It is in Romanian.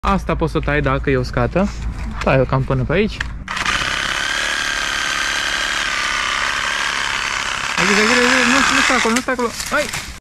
Asta poți să o tai dacă e uscată. Tai-o cam până pe aici. Nu stai acolo, nu stai acolo. Hai!